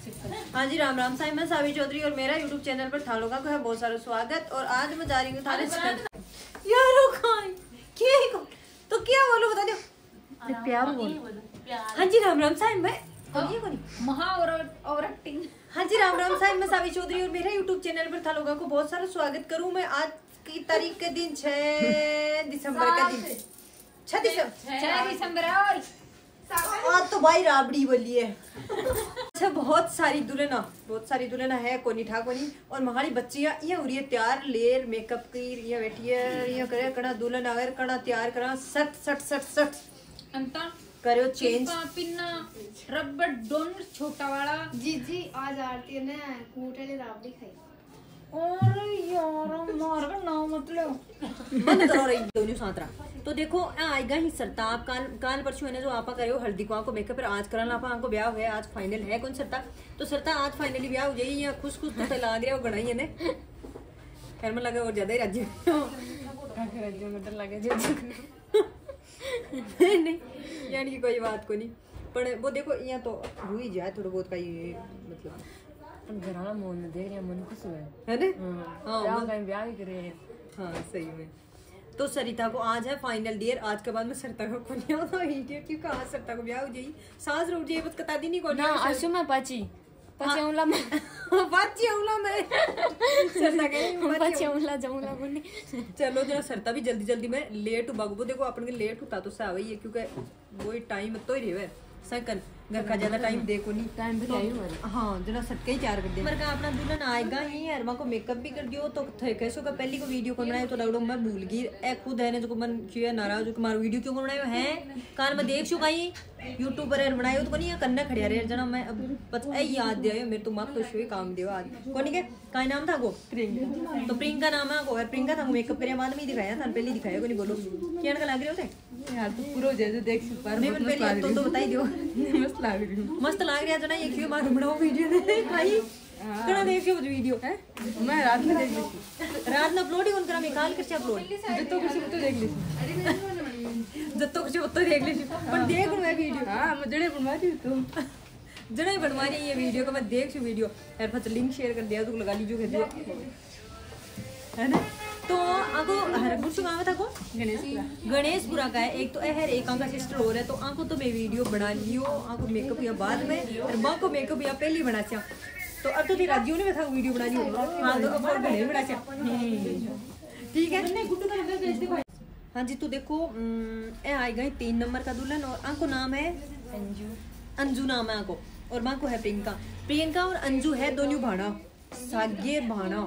हाँ जी, राम राम साईं, मैं सावी चौधरी और मेरा यूट्यूब चैनल पर था लोगों का है बहुत सारा स्वागत। और आज मैं जा रही हूँ थाने तो क्या बोलो बता दो प्यार बोल। हाँ जी, राम राम साईं, मैं हाँ जी, राम राम साईं, मैं सावी चौधरी और मेरा यूट्यूब चैनल पर था लोगों को बहुत सारा स्वागत करूँ मैं। आज की तारीख के दिन 6 दिसंबर का दिन, 6 दिसंबर आज तो भाई राबड़ी बोली है। अच्छा, बहुत सारी दुल्हना है कोनी ठाकोनी और महारी बच्चियां ये हो रही है तैयार लेर मेकअप की ये बैठी है ये करे कड़ा दुल्हन अगर कड़ा तैयार करा सट अंता करो चेंज पिन्ना रबर डोन छोटा वाला जी आज आरती ने कूटले राबड़ी खाई। और यार मार का नाम मतलब बंद करो रही दोनों सातरा। तो देखो आएगा ही सरताप काल परसों है जो आपा करे हल्दी को मेकअप पर आज करना आपा हमको ब्याह है आज फाइनल है कौन सरता तो सरता आज फाइनली ब्याह हो जाए या खुश तो लाग रहा गणा ही ने खैर में लगे और ज्यादा ही राज्य राज्य में लगे नहीं यानी कि कोई बात को नहीं पर वो देखो यहाँ तो हो ही जाए थोड़ा बहुत का ये मतलब घराना मोन में देख रहे हैं मन खुश है ना। हाँ कहीं ब्याह ही करे हैं। हाँ सही में। तो सरिता को आज है फाइनल डियर आज के बाद में सरिता को कोनी होता है क्योंकि आज सरिता को ब्याह हो जाई सांस रुक जाए बस कता दी नहीं को ना आशु में पाची औला में पाची औला में सरिता के पाची औला जाऊंगा बोली चलो जरा सरिता भी जल्दी में लेट बागबो देखो अपन के लेट होता तो सा वही है क्योंकि वही टाइम तो ही रहे सेकंड घर का ज्यादा टाइम देखो नहीं टाइम भी नहीं हाँ जना सटके ही तैयार कर दे मर का अपना दुल्हन आएगा ही अरमा को मेकअप भी कर दियो तो कैसो का पहली को वीडियो को बनाए तो लगड़ो मैं भूल गई ए खुद है ने जो मन किया नाराज जो मारो वीडियो क्यों बनायो है कान में देख चुका ही यूट्यूबर है बनायो तो नहीं कन्ना खड़िया रे जना मैं अब बस ए याद दिया मेरे तो मत खुश हुई काम दियो आज कोनी के का नाम था को प्रियंका तो प्रियंका नाम है को प्रियंका था मेकअप करे बाद में दिखाया था पहले दिखाया को नहीं बोलो क्या का लग रहे होते यार तो पूरा जैसे देख पर नहीं पहले तो बताई दियो मस्त लाग रहा जना ये क्यों मार बनाओ वीडियो ने खाई कड़ा देखियो वीडियो है मैं रात में देख ली रात में अपलोड ही कौन करा मैं काल करके अपलोड जत्तो कुछ तो देख ली जत्तो कुछ तो देख ली पर देख मैं वीडियो हां मैं जड़े बनवा रही तो जड़े बनवा रही ये वीडियो को मैं देख वीडियो यार फट लिंक शेयर कर दिया तो लगा लीजिए कह दियो है ना। तो आको हरपुर से गाँव था को गणेशपुरा का है एक तो है एक का सिस्टर हो रहा है तो आंको तो मैं वीडियो बना लियो आंको मेकअप या बाद में और माँ को मेकअप या पहले बना चाह तो अब तो राज्यों ने था वीडियो बना लियो हाँ तो नहीं बना चाह ठीक है। हाँ जी तो देखो ए आएगा 3 नंबर का दुल्हन और आंको नाम है अंजू नाम है आंको और माँ को है प्रियंका और अंजू है दोनों भाना सागे भाना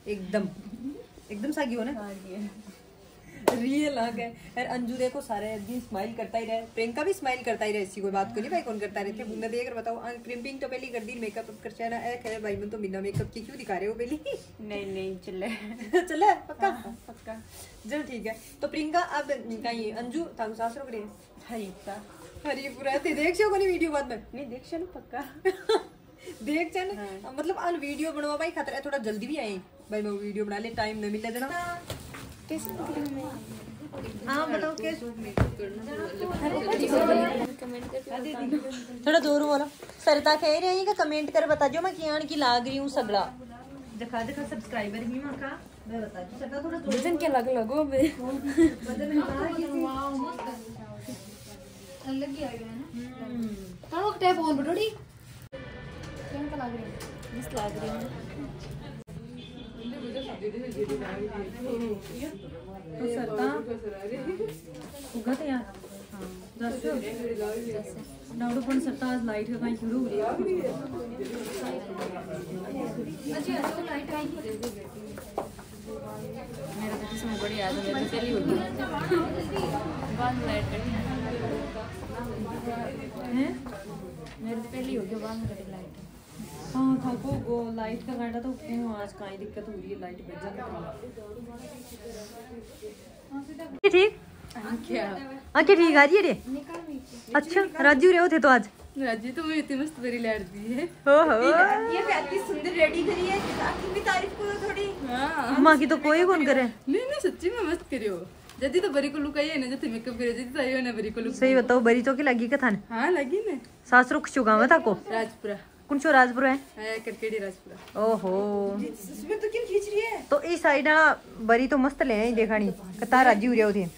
एकदम सागी हो ना रियल आ गए यार। अंजू देखो सारे दिन स्माइल करता ही रहे प्रियंका भी स्माइल करता ही रहे ऐसी कोई बात को नहीं भाई कौन करता रहते बुंदा देख बताओ क्रिम्पिंग तो पहले कर दी मेकअप कर चाहना है खैर भाई मैं तो बिना मेकअप की क्यों दिखा रहे हो पहले नहीं चले पक्का चल ठीक है। तो प्रियंका अब कहीं अंजू था सास रोक रही हरीपुरा देख सो कोनी वीडियो बाद में नहीं देख चलो पक्का देख चल मतलब अन वीडियो बनवा भाई खतरा थोड़ा जल्दी भी आए भाई मैं वीडियो बना ले टाइम न मिले जना कैसे हाँ बताओ कैसे थोड़ा दूर बोलो सरिता कह रही है कि कमेंट कर बता जो मैं कियान की लाग रही हूँ सगड़ा दिखा सब्सक्राइबर भी मां का मैं बता दूं सरिता थोड़ा वजन क्या लगो बे वजन अलग ही आ गया ना तो टैप ऑन बटोड़ी क्या लग रही है मस्त लग रही है तो सरता उगत यार नाउडो पण सरता आज लाइट का कहीं शुरू हो रही है अच्छा तो लाइट आई मेरा तो किस्म बड़ी याद है मेरे चली होगी बाद लाइट कटी है मेरे तो पहली होगी बाद में कटी लाइट हाँ था को वो लाइट का घंटा तो क्यों आज कहीं दिक्कत हो रही है लाइट बज जाती ठीक क्या ठीक आज ये रे अच्छा राजू रे थे तो आज राजू तो मैं इतनी मस्त बड़ी लाइट दी है ये इतनी सुंदर रेडी करी है आखिर भी तारीफ करो थोड़ी हां मां की तो कोई कौन करे नहीं सच्ची में मस्त करियो जदी तो बरी को लुक आई है ना जदी मेकअप करे जदी तो आयो ना बरी को लुक सही बताओ बरी तो की लगी का थाने हां लगी ने सासरू चुगावा था को राजपुरा कौन सो राजपुर है करकेड़ी राजपुरा। ओहो इसमें तो क्यों खींच रही है? तो इस साइड ना बरी तो मस्त ले हैं देखानी कता राजी हो रहा थे।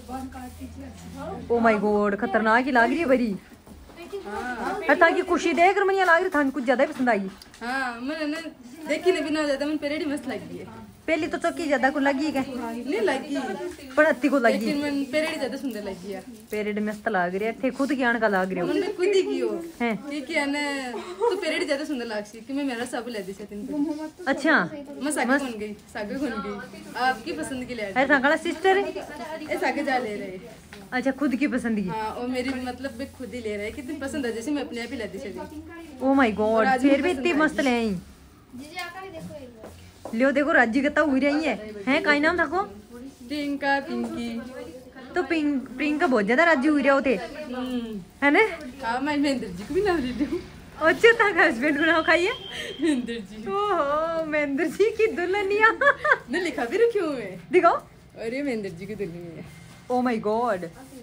ओ माय गॉड खतरनाक ही लाग रही है बरी। हाँ ताकि खुशी देख रही लाग रही था कुछ ज्यादा ही पसंद आई। हाँ मैंने ना देखी नहीं बिना ज्यादा मन पेरेडी मस्त लगी है। पहली तो चौकी ज्यादा को लगी क्या नहीं लगी पर अत्ती को लगी लेकिन मन पेरेडी ज्यादा सुंदर लगी है। पेरेड मस्त लाग रही है थे खुद की आण का लाग रही हो मैंने खुद ही की हो हैं ठीक है ना तो पेरेडी ज्यादा सुंदर लागसी कि मैं मेरा सब ले दी से अच्छा मैं सागे बन गई सागे बन गई आपकी पसंद की ले है सांकड़ा सिस्टर है ए सागे जा ले रहे। अच्छा खुद की पसंद की हाँ और मेरी मतलब मैं खुद ही ले रहा है कितनी पसंद है जैसे मैं अपने आप ही लेती चली। ओ माय गॉड फिर भी इतनी मस्त ले आई जीजी आकर देखो एक बार। लियो देखो राजी कता हुई रही है काई नाम था को प्रियंका पिंकी तो प्रियंका बहुत ज्यादा राजी हुई रहे होते है ना। हाँ मैं महेंद्र जी को भी नाम दे दूँ। अच्छा था हस्बैंड को नाम खाइए महेंद्र जी। ओहो महेंद्र जी की दुल्हनिया मैं लिखा भी रखी हूँ मैं दिखाओ अरे महेंद्र जी की दुल्हन है। ओ माय गॉड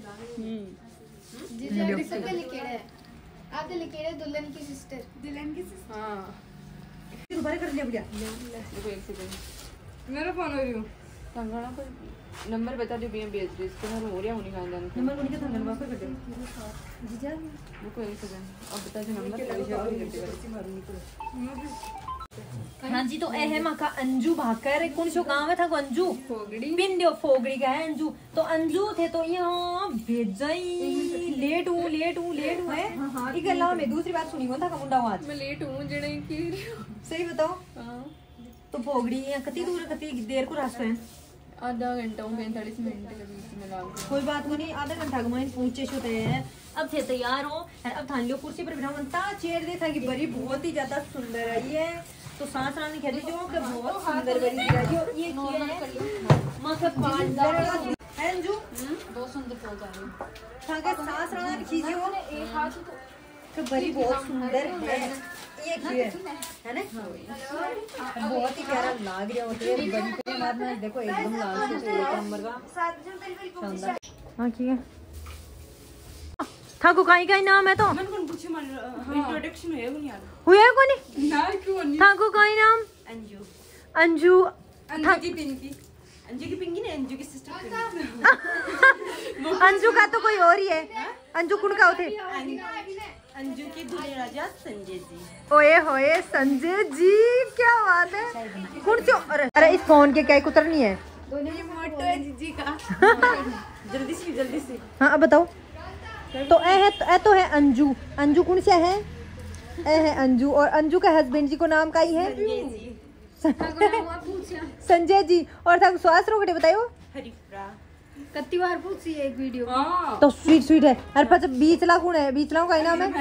जीजी आप देख सकते लिखेड़ा है। आप तो लिखेड़ा दुल्हन की सिस्टर। हाँ दोबारा कर लिया भैया देखो एक सेकंड मेरा फोन हो रही हूँ संगणा पर नंबर बता दो बीएम भेज दो इसके घर हो रहा होनी खानदान नंबर कौन के था नंबर पर कर दो जीजा रुको एक सेकंड अब बता दो नंबर हाँ जी तो ए है माँ का अंजू भाकर कौन सो गाँव है था को अंजू फोगड़ी पिंडियो फोगड़ी का है अंजू तो अंजू थे तो यहाँ भेजाई लेट हूँ है इक अलावा मैं दूसरी बात सुनी कौन था का मुंडा आज मैं लेट हूँ जड़े की सही बताओ हाँ तो फोगड़ी यहाँ कती दूर कती देर को रास्ता है आधा घंटा 45 मिनट लगी इसमें लाग कोई बात नहीं आधा घंटा घुमाइन पहुंचे छो हैं अब थे तैयार हो अब थान लियो कुर्सी पर बिठाओ चेयर दे था कि बड़ी बहुत ही ज्यादा सुंदर आई है तो सांस रानी कह रही जो कि बहुत सुंदर बड़ी दिखाई हो ये किया है मतलब पांच है अंजू दो सुंदर फूल जा रहे थाके सांस राना की चीजें हो एक हाथ तो बड़ी बहुत सुंदर है ये किया है ना बहुत ही प्यारा लाग रहा होता है बड़ी के बाद में देखो एकदम लाल से एक नंबर का शानदार। हां की है थाको काई नाम है तो मन कौन पूछे मन इंट्रोडक्शन है नहीं यार हुआ कोनी ना क्यों नहीं थाको काई नाम अंजू अंजू अंजू की पिंकी ने अंजू की सिस्टर अंजू का तो कोई और ही है अंजू कुण का होते अंजू की दूल्हे राजा संजय जी। ओए होए संजय जी क्या बात है कौन से अरे इस फोन के क्या कुतरनी है ये फोटो है जीजी का जल्दी से हाँ अब बताओ तो ए तो है अंजू अंजू कौन सा है ए है अंजू और अंजू का हस्बैंड जी को नाम का ही है संजय जी और था स्वास्थ्य रोकटे बताइयो कत्ती बार पूछी एक वीडियो हां तो स्वीट है अरे पच बीच ला कौन है बीच ला का नाम है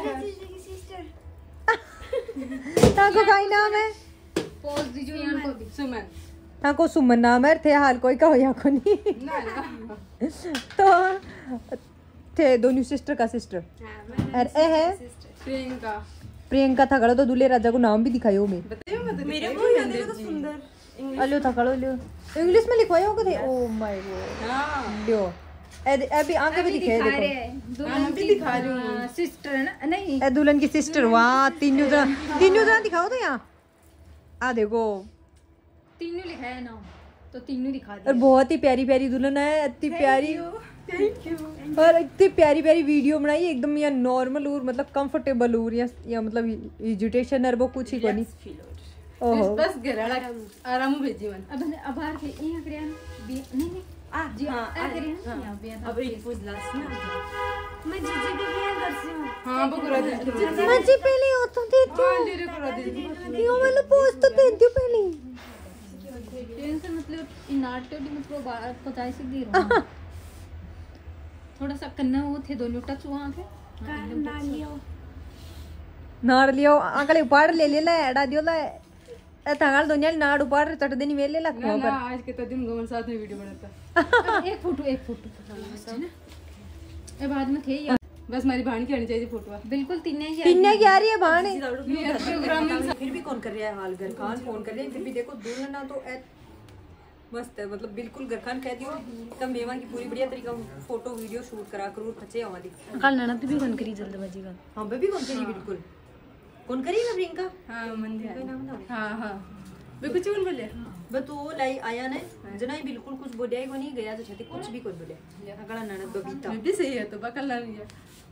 ताको का नाम है पोज दीजो यहां को भी सुमन ताको सुमन नाम है थे हाल कोई का होया को नहीं ना तो थे दोनों सिस्टर का सिस्टर और ए है प्रियंका था गड़ा तो दूल्हे राजा को नाम भी दिखायो में बताइयो मत मेरे को याद है सुंदर अलो था कड़ो लियो इंग्लिश में लिखवायो को थे ओ माय गॉड हां लियो अभी आगे भी दिखे देखो दुल्हन भी दिखा रही हूं सिस्टर है ना नहीं ए दुल्हन की सिस्टर वाह तीनों तरह दिखाओ तो यहाँ आ देखो तीनों लिखा है ना तो तीनों दिखा और बहुत ही प्यारी प्यारी दुल्हन है इतनी प्यारी थैंक यू और इतनी प्यारी प्यारी वीडियो बनाई एकदम या नॉर्मल और मतलब कंफर्टेबल और या मतलब एजुटेशन है वो कुछ ही को नहीं ओहो बस घराला आराम भेजी मन अब बाहर के यहां करे नहीं आ जी हां आ करे यहां पे अब एक पूछ लास्ट ना मैं जीजी को भी करती हूं हां बकुरा दे मजी पहले हो तो दे हां दे करा दे यो वाला पोस्ट तो दे दियो पहले टेंशन मतलब इनाटो डी मतलब बाहर पचाई से दे रहा थोड़ा सा कन्ना वो थे दोनों टच वहां के ना लियो नाड़ लियो आंकड़े उपाड़ ले ले एड़ा दियो ला ए तंगाल दुनिया नाड़ उपाड़ चट देनी वेले ला ना ना आज के तो दिन गोमन साथ में वीडियो बनाता एक फोटो है ना ए बाद में थे यार बस मेरी बहन की आनी चाहिए फोटो बिल्कुल तीने ही किन्ने की आ रही है भाने प्रोग्राम में फिर भी कौन कर रहा है हाल घर खान फोन कर रहे हैं फिर भी देखो दुल्हन ना तो मस्त है मतलब बिल्कुल घर खान कह दियो तब मेवा की पूरी बढ़िया तरीका फोटो वीडियो शूट करा करो खचे आवा दी कल ननद भी कौन करी जल्दबाजी का हां बेबी कौन करी बिल्कुल कौन करी ना प्रियंका हाँ मंदिर कोई नाम था हाँ हाँ मैं कुछ नहीं बोले बस तो लाई आया ने जना बिल्कुल कुछ बोलिया ही नहीं गया तो छते कुछ भी कोई बोले अगला ननद बबीता मैं भी सही है तो बकल ना लिया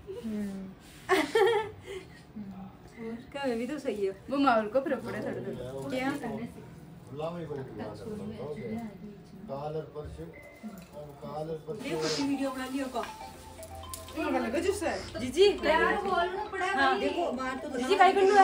क्या मैं भी तो सही है वो माहौल को फिर पड़े थोड़ा क्या देखो वीडियो बना लियो का जीजी यार बोलना पड़ा हाँ देखो बाहर तो जीजी काय कर लो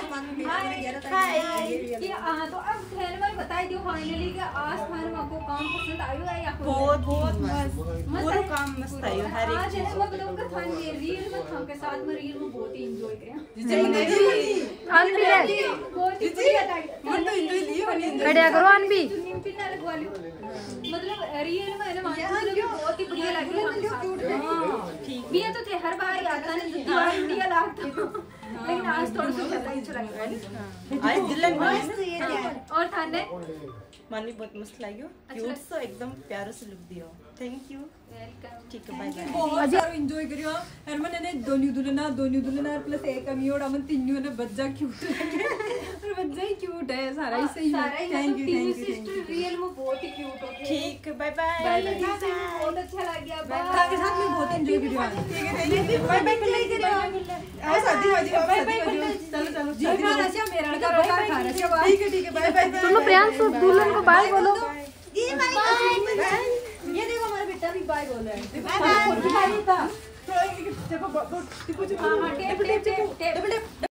कि तो अब खैर मैं बता दियो फाइनली कि आज हमारे को काम पसंद आयो है या बहुत मस्त पूरा काम मस्त है हर एक आज है वो बताओ कि थान ये रील में था के साथ में रील में बहुत ही एंजॉय किया थान भी है बहुत ही बढ़िया था मन तो एंजॉय लियो बढ़िया करो अन भी पिन ना लगवा लियो मतलब रील में ना बहुत ही बढ़िया लगी ठीक भी है तो थे हर बार आता नहीं इंडिया लागता लेकिन आज थोड़ा सा ज्यादा ही चला आज दिलन में और थाने मानी बहुत मस्त लाग्यो क्यूट सो एकदम प्यारो से लुक दियो थैंक यू वेलकम ठीक है बाय बाय बहुत सारो एंजॉय करियो हरमन ने दोनी दुलना प्लस एक अमीओड़ा मन तीनों ने बच्चा क्यूट लगे और बच्चा ही क्यूट है सारा ही सही है थैंक यू सिस्टर रियल में बहुत ही क्यूट होते हैं ठीक है बाय बाय बहुत अच्छा लग गया था के साथ में बहुत एंजॉय करियो ठीक है थैंक यू बाय बाय करियो आओ शादी हो जी बाय बाय चलो चलो जी मेरा से मेरा का रोका खा रहे ठीक है बाय बाय तुम प्रियांशु दुल्हन को बाय बोलो ये बाय ये देखो हमारा बेटा भी बाय बोल रहा है बाय बाय था देखो हाँ हाँ टेप